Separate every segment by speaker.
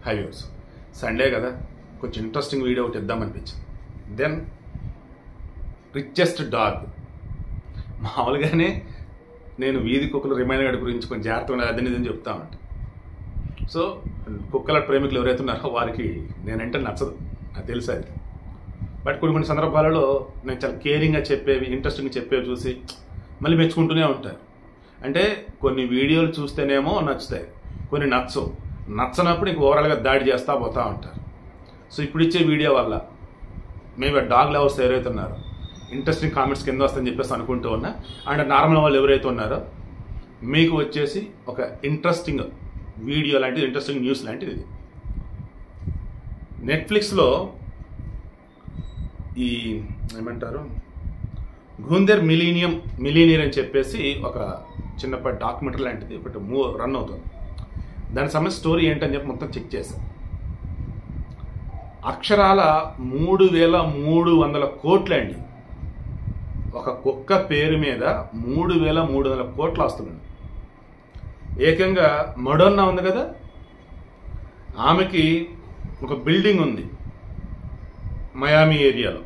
Speaker 1: Highways Sunday కదా కొంచెం interesting video ఒకటి ఇద్దామనిపించింది. Then richest dog. మామూలుగానే నేను వీధి కుక్కలు రిమైండర్ గురించి కొంచెం జాగ్రత్తగా అదని ఇదని చెప్తా ఉంటాను. సో కుక్కల ప్రేమికులు ఎవరైతే ఉన్నారో వారికి నేనంటే నచ్చదు, నాకు తెలుసు అది. బట్ కొన్ని సందర్భాలలో నేను చాలా కేరింగ్గా చెప్పేవి, ఇంట్రెస్టింగ్గా చెప్పేవి చూసి మళ్ళీ మెచ్చుకుంటూనే ఉంటారు. అంటే కొన్ని వీడియోలు చూస్తేనేమో నచ్చుతాయి, కొన్ని నచ్చవు. నచ్చనప్పుడు ఇంక ఓవరాల్గా దాడి చేస్తూ పోతూ ఉంటారు. సో ఇప్పుడు ఇచ్చే వీడియో వల్ల మేబీ డాగ్ లవర్స్ ఎవరైతే ఉన్నారో ఇంట్రెస్టింగ్ కామెంట్స్ కింద వస్తుందని చెప్పేసి అనుకుంటూ ఉన్నా. అండ్ నార్మల్ వాళ్ళు ఎవరైతే ఉన్నారో మీకు వచ్చేసి ఒక ఇంట్రెస్టింగ్ వీడియో లాంటిది, ఇంట్రెస్టింగ్ న్యూస్ లాంటిది ఇది. నెట్ఫ్లిక్స్లో ఈ ఏమంటారు గుందెర్ మిలీనియర్ అని చెప్పేసి ఒక చిన్నప్పటి డాక్యుమెంటరీ లాంటిది ఒకటి రన్ అవుతుంది. దానికి సంబంధించిన స్టోరీ ఏంటని చెప్పి మొత్తం చెక్ చేశాను. అక్షరాల 3,300 కోట్లు అండి. ఒక కుక్క పేరు మీద 3,300 కోట్లు వస్తుంది. ఏకంగా మడోన్నా ఉంది కదా, ఆమెకి ఒక బిల్డింగ్ ఉంది మియామి ఏరియాలో.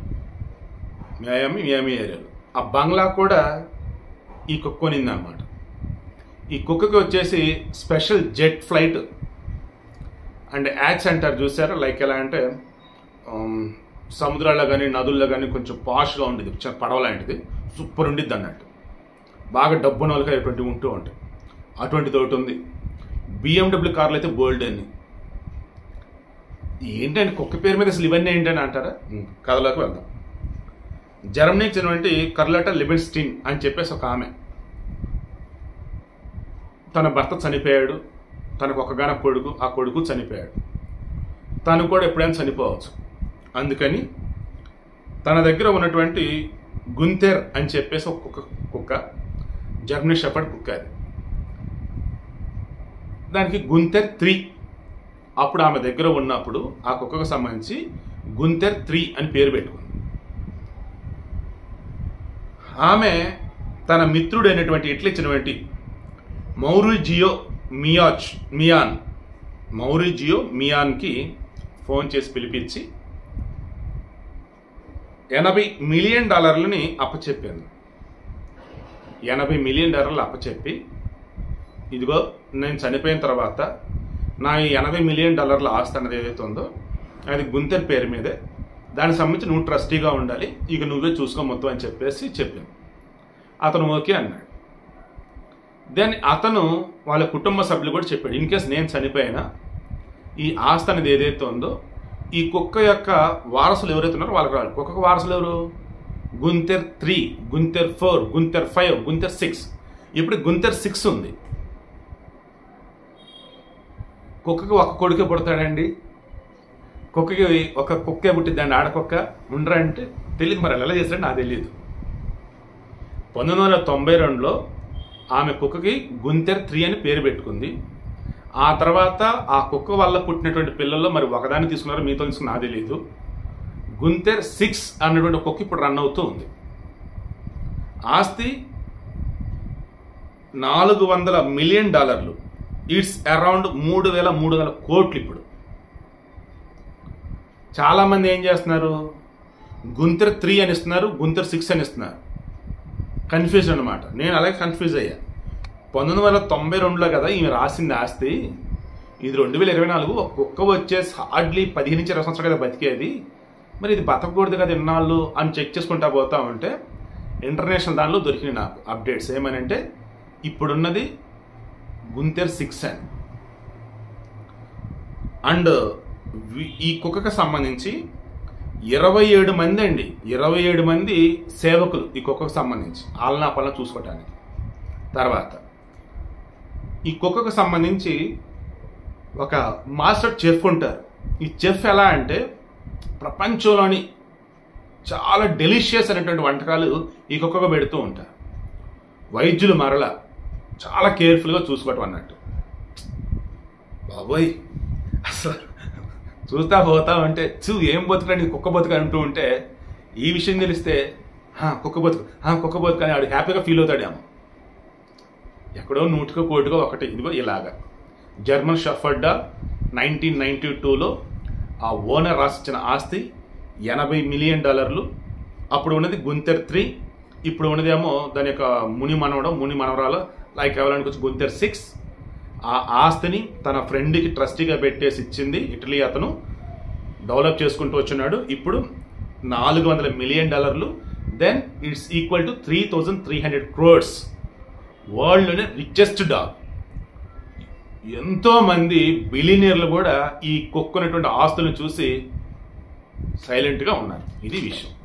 Speaker 1: ఆ బంగ్లా కూడా ఈ కుక్క కొనింది అనమాట. ఈ కుక్కకి వచ్చేసి స్పెషల్ జెట్ ఫ్లైట్ అండ్ యాక్స్ అంటారు చూసారా, లైక్ ఎలా అంటే సముద్రాల్లో కానీ నదుల్లో కానీ కొంచెం పాష్గా ఉండేది, పడవ లాంటిది, సూపర్ ఉండిద్ది అన్నట్టు. బాగా డబ్బున్న వాళ్ళకి అటువంటి ఉంటూ ఉంటాయి. అటువంటిది ఒకటి ఉంది. BMW కార్లు అయితే బోల్డ్ అని. ఏంటంటే కుక్క పేరు మీద అసలు ఇవన్నీ ఏంటని అంటారా? కథలోకి వెళ్దాం. జర్మనీకి చెందినటువంటి కర్లటా లిబెన్స్టీన్ అని చెప్పేసి ఒక ఆమె, తన భర్త చనిపోయాడు, తనకు ఒకగాన కొడుకు, ఆ కొడుకు చనిపోయాడు, తను కూడా ఎప్పుడైనా చనిపోవచ్చు. అందుకని తన దగ్గర ఉన్నటువంటి గుంతెర్ అని చెప్పేసి ఒక కుక్క, జర్మనీ షెపర్డ్ కుక్క, అది దానికి గుంతెర్ 3. అప్పుడు ఆమె దగ్గర ఉన్నప్పుడు ఆ కుక్కకు సంబంధించి గుంతెర్ 3 అని పేరు పెట్టుకుంది. ఆమె తన మిత్రుడైనటువంటి ఇట్లిచ్చినటువంటి మౌరిజియో మియాన్కి ఫోన్ చేసి పిలిపించి $80 మిలియన్ అప్పచెప్పాను. $80 మిలియన్ అప్పచెప్పి, ఇదిగో నేను చనిపోయిన తర్వాత నా ఈ $80 మిలియన్ ఆస్తి అన్నది ఏదైతే ఉందో అది గుంతెర్ పేరు మీదే, దానికి సంబంధించి నువ్వు ట్రస్టీగా ఉండాలి, ఇక నువ్వే చూసుకో మొత్తం అని చెప్పేసి చెప్పాను. అతను ఓకే అన్నాడు. దెన్ అతను వాళ్ళ కుటుంబ సభ్యులు కూడా చెప్పాడు, ఇన్ కేస్ నేను చనిపోయినా ఈ ఆస్తి అనేది ఏదైతే ఉందో ఈ కుక్క యొక్క వారసులు ఎవరైతే ఉన్నారో వాళ్ళకి రావాలి. కుక్కకు వారసులు ఎవరు? గుంతెర్ 3, గుంతెర్ 4, గుంతెర్ 5, గుంతెర్ 6. ఇప్పుడు గుంతెర్ 6 ఉంది. కుక్కకి ఒక కొడుకే పుడతాడండి. కుక్కకి ఒక కుక్కే పుట్టిద్దండి, ఆడకుక్క ఉండరా అంటే తెలియదు. మరి ఎలా చేశాడు నాకు తెలియదు. 1992లో ఆమె కుక్కకి గుంతెర్ 3 అని పేరు పెట్టుకుంది. ఆ తర్వాత ఆ కుక్క వల్ల పుట్టినటువంటి పిల్లల్లో మరి ఒకదాన్ని తీసుకున్నారో మీతో తీసుకుని నాకు తెలియదు. గుంతెర్ 6 అన్నటువంటి కుక్క ఇప్పుడు రన్ అవుతూ ఉంది. ఆస్తి $400 మిలియన్. ఇట్స్ అరౌండ్ 3,300 కోట్లు. ఇప్పుడు చాలామంది ఏం చేస్తున్నారు, గుంతెర్ 3 అని ఇస్తున్నారు, గుంతెర్ 6 అని ఇస్తున్నారు. కన్ఫ్యూజ్ అనమాట. నేను అలాగే కన్ఫ్యూజ్ అయ్యా. 1992లో కదా ఈమె రాసింది ఆస్తి, ఇది 2024. ఒక కుక్క వచ్చేసి హార్డ్లీ 15-20 సంవత్సరాలు కదా బతికేది, మరి ఇది బతకూడదు కదా ఇన్నాళ్ళు అని చెక్ చేసుకుంటా పోతా ఉంటే ఇంటర్నేషనల్ దానిలో దొరికినాయి నాకు అప్డేట్స్. ఏమని అంటే ఇప్పుడున్నది గుంతెర్ 6 అని. అండ్ ఈ కుక్కకు సంబంధించి 27 మంది అండి, 27 మంది సేవకులు ఈ కుక్కకు సంబంధించి ఆలనా పనులు చూసుకోవటానికి. తర్వాత ఈ కుక్కకు సంబంధించి ఒక మాస్టర్ చెఫ్ ఉంటారు. ఈ చెఫ్ ఎలా అంటే ప్రపంచంలోని చాలా డెలిషియస్ అనేటువంటి వంటకాలు ఈ కుక్కకు పెడుతూ ఉంటారు. వైద్యులు మరల చాలా కేర్ఫుల్గా చూసుకోవటం అన్నట్టు. బాబోయ్, అసలు చూస్తా పోతా ఉంటే ఏం బతుకులండి కుక్క బతుకు అంటూ ఉంటే ఈ విషయం తెలిస్తే కుక్క బతుకు అని ఆడు హ్యాపీగా ఫీల్ అవుతాడేమో. ఎక్కడో 100కో 1 కోటికో ఒకటి. ఇదిగో ఇలాగా జర్మన్ షెఫర్డ్ 1992లో ఆ ఓనర్ రాసిచ్చిన ఆస్తి $80 మిలియన్. అప్పుడు ఉన్నది గుంతెర్ 3, ఇప్పుడు ఉన్నదేమో దాని యొక్క ముని మనవరాలు లైక్ ఎవరికి వచ్చి గుంతెర్ 6. ఆ ఆస్తిని తన ఫ్రెండ్కి ట్రస్టీగా పెట్టేసి ఇచ్చింది ఇటలీ. అతను డెవలప్ చేసుకుంటూ వచ్చున్నాడు. ఇప్పుడు $400 million. Then it's equal to 3,300 crores. వరల్డ్లోనే రిచెస్ట్ డాగ్. ఎంతో మంది బిలియనీర్లు కూడా ఈ కుక్కున్నటువంటి ఆస్తులను చూసి సైలెంట్గా ఉన్నారు. ఇది విషయం.